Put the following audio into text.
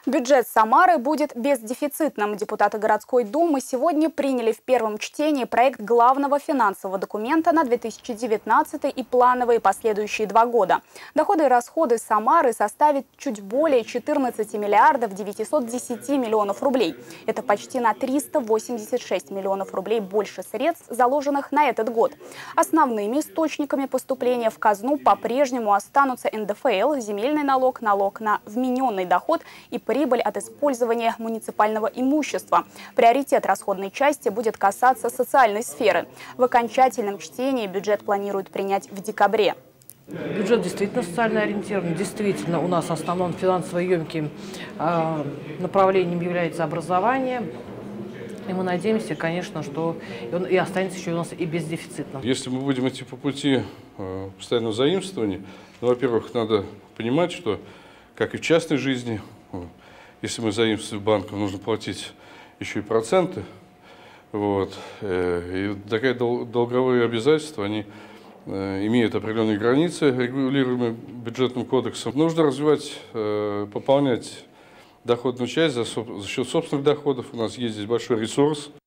Бюджет Самары будет бездефицитным. Депутаты городской думы сегодня приняли в первом чтении проект главного финансового документа на 2019 и плановые последующие 2 года. Доходы и расходы Самары составят чуть более 14 миллиардов 910 миллионов рублей. Это почти на 386 миллионов рублей больше средств, заложенных на этот год. Основными источниками поступления в казну по-прежнему останутся НДФЛ, земельный налог, налог на вмененный доход и прибыль от использования муниципального имущества. Приоритет расходной части будет касаться социальной сферы. В окончательном чтении бюджет планируют принять в декабре. Бюджет действительно социально ориентирован. Действительно, у нас основным финансово емким направлением является образование. И мы надеемся, конечно, что он и останется еще у нас и бездефицитным. Если мы будем идти по пути постоянного заимствования, во-первых, надо понимать, что, как и в частной жизни, если мы заимствуем банком, нужно платить еще и проценты. И такие долговые обязательства, они имеют определенные границы, регулируемые бюджетным кодексом. Нужно развивать, пополнять доходную часть за счет собственных доходов. У нас есть здесь большой ресурс.